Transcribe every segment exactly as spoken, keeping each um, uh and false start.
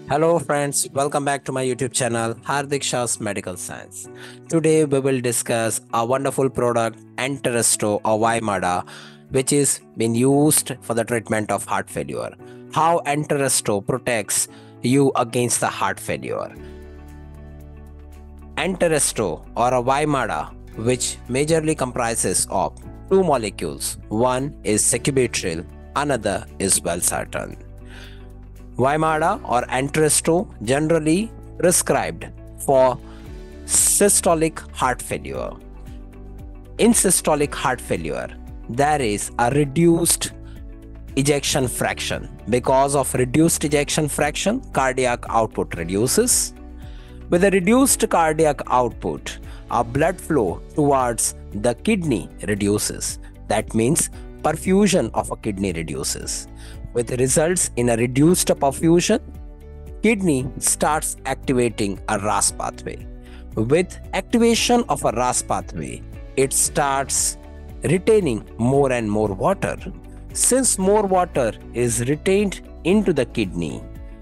Hello friends, welcome back to my YouTube channel Hardik Shah's Medical Science. Today we will discuss a wonderful product Entresto or Vymada, which is being used for the treatment of heart failure. How Entresto protects you against the heart failure. Entresto or a Vymada, which majorly comprises of two molecules. One is sacubitril, another is valsartan. Vymada or Entresto generally prescribed for systolic heart failure. In systolic heart failure, there is a reduced ejection fraction. Because of reduced ejection fraction, cardiac output reduces. With a reduced cardiac output, our blood flow towards the kidney reduces. That means perfusion of a kidney reduces. With results in a reduced perfusion, kidney starts activating a R A S pathway. With activation of a R A S pathway, it starts retaining more and more water. Since more water is retained into the kidney,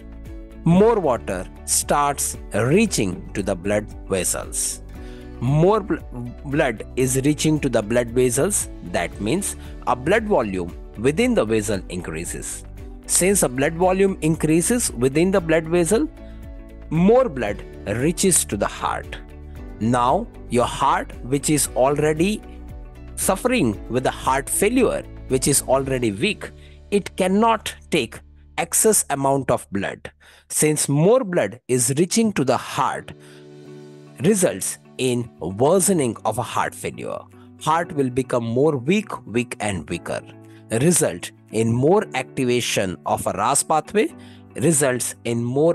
more water starts reaching to the blood vessels. More bl- blood is reaching to the blood vessels. That means a blood volume within the vessel increases. Since a blood volume increases within the blood vessel, more blood reaches to the heart. Now your heart, which is already suffering with the heart failure, which is already weak, it cannot take excess amount of blood. Since more blood is reaching to the heart, results in worsening of a heart failure. Heart will become more weak, weak and weaker. Result in more activation of a R A S pathway, results in more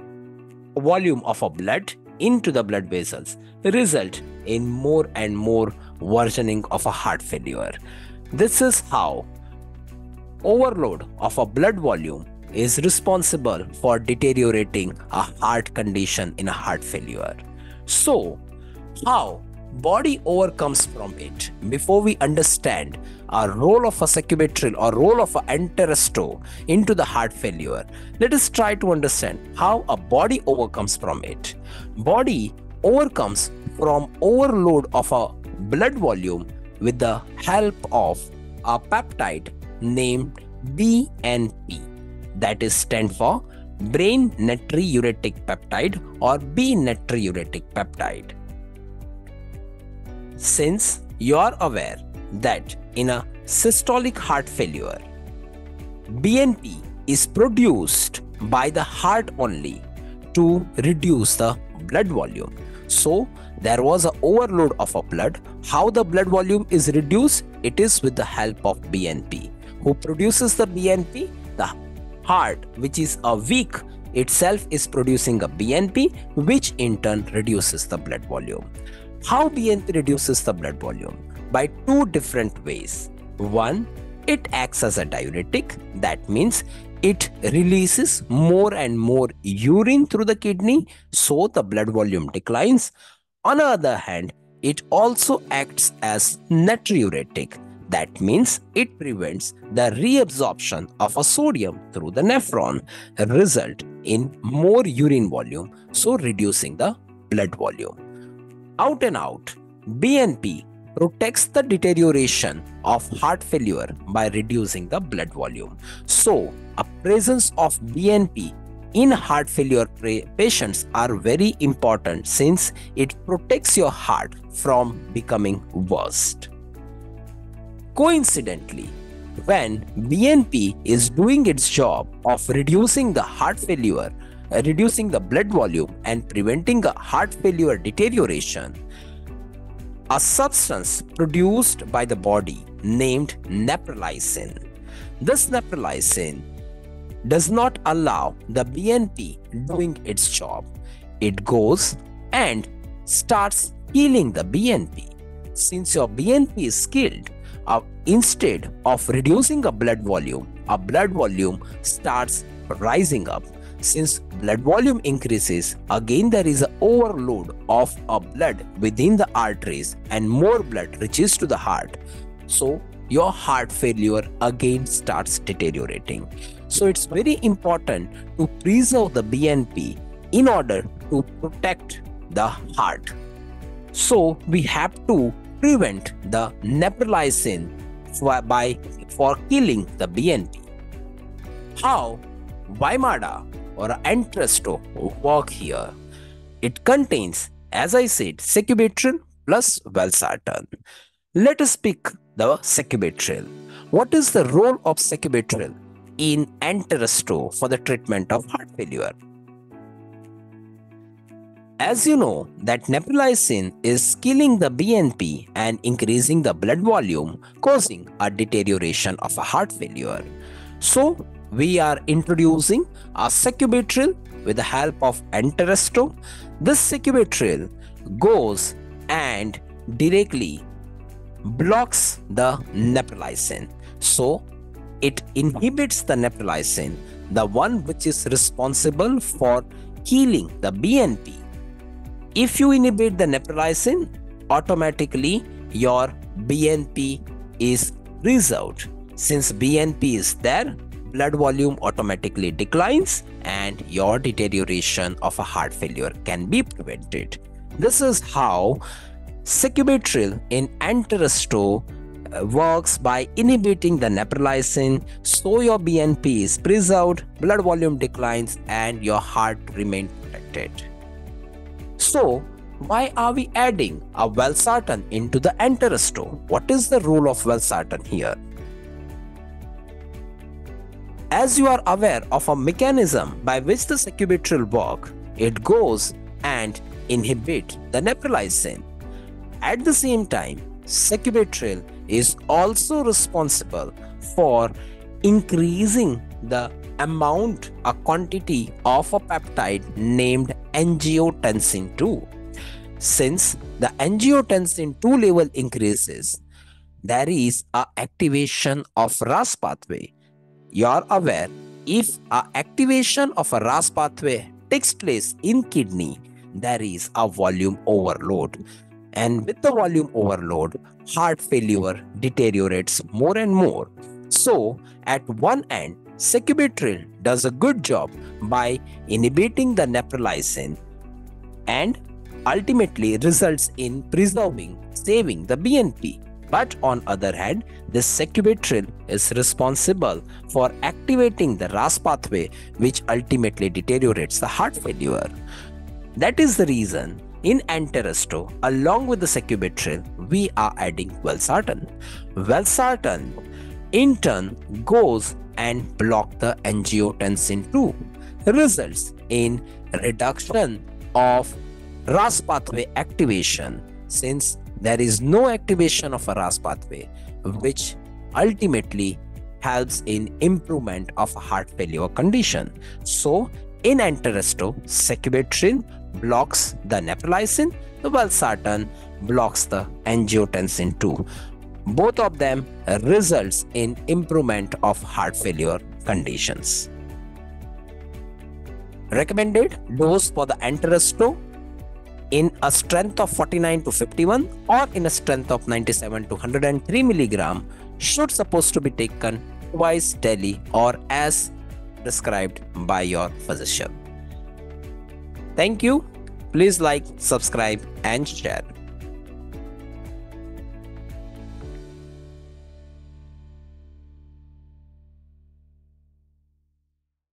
volume of a blood into the blood vessels, result in more and more worsening of a heart failure. This is how overload of a blood volume is responsible for deteriorating a heart condition in a heart failure. So, how body overcomes from it? Before we understand a role of a sacubitril or role of a Entresto into the heart failure, let us try to understand how a body overcomes from it. Body overcomes from overload of a blood volume with the help of a peptide named B N P, that is stand for brain natriuretic peptide or B natriuretic peptide. Since you are aware that in a systolic heart failure, B N P is produced by the heart only to reduce the blood volume. So there was an overload of a blood. How the blood volume is reduced? It is with the help of B N P. Who produces the B N P? The heart, which is a weak, itself is producing a B N P, which in turn reduces the blood volume. How B N P reduces the blood volume? By two different ways. One, it acts as a diuretic. That means it releases more and more urine through the kidney, so the blood volume declines. On the other hand, it also acts as natriuretic. That means it prevents the reabsorption of a sodium through the nephron, result in more urine volume, so reducing the blood volume. Out and out, B N P protects the deterioration of heart failure by reducing the blood volume. So, a presence of B N P in heart failure patients are very important since it protects your heart from becoming worst. Coincidentally, when B N P is doing its job of reducing the heart failure, uh, reducing the blood volume and preventing a heart failure deterioration, a substance produced by the body named Neprilysin. This Neprilysin does not allow the B N P doing its job. It goes and starts killing the B N P. Since your B N P is killed, uh, instead of reducing a blood volume, a blood volume starts rising up. Since blood volume increases, again there is an overload of a blood within the arteries and more blood reaches to the heart. So your heart failure again starts deteriorating. So it's very important to preserve the B N P in order to protect the heart. So we have to prevent the Naprilysin for, by, for killing the B N P. How Vymada or Entresto work here? It contains, as I said, sacubitril plus valsartan. Let us pick the sacubitril. What is the role of sacubitril in Entresto for the treatment of heart failure? As you know that Neprilysin is killing the B N P and increasing the blood volume, causing a deterioration of a heart failure. So we are introducing a sacubitril with the help of Entresto. This sacubitril goes and directly blocks the Neprilysin. So it inhibits the Neprilysin, the one which is responsible for killing the B N P. If you inhibit the Neprilysin, automatically your B N P is preserved. Since B N P is there, blood volume automatically declines and your deterioration of a heart failure can be prevented. This is how sacubitril in Entresto works by inhibiting the Neprilysin, so your B N P is preserved, blood volume declines and your heart remains protected. So why are we adding a valsartan into the Entresto? What is the role of valsartan here? As you are aware of a mechanism by which the sacubitril works, it goes and inhibits the Neprilysin. At the same time, sacubitril is also responsible for increasing the amount, a quantity of a peptide named angiotensin two. Since the angiotensin two level increases, there is a activation of R A S pathway. You are aware, if a activation of a R A S pathway takes place in kidney, there is a volume overload. And with the volume overload, heart failure deteriorates more and more. So at one end, sacubitril does a good job by inhibiting the Neprilysin and ultimately results in preserving, saving the B N P. But on other hand, this sacubitril is responsible for activating the R A S pathway, which ultimately deteriorates the heart failure. That is the reason in Entresto, along with the sacubitril, we are adding valsartan. Valsartan in turn goes and blocks the angiotensin two, results in reduction of R A S pathway activation, since there is no activation of a R A S pathway, which ultimately helps in improvement of a heart failure condition. So in Entresto, sacubitril blocks the Neprilysin, the valsartan blocks the angiotensin two. Both of them results in improvement of heart failure conditions. Recommended dose for the Entresto in a strength of forty-nine to fifty-one or in a strength of ninety-seven to one hundred three milligram should supposed to be taken twice daily or as prescribed by your physician. Thank you. Please like, subscribe and share.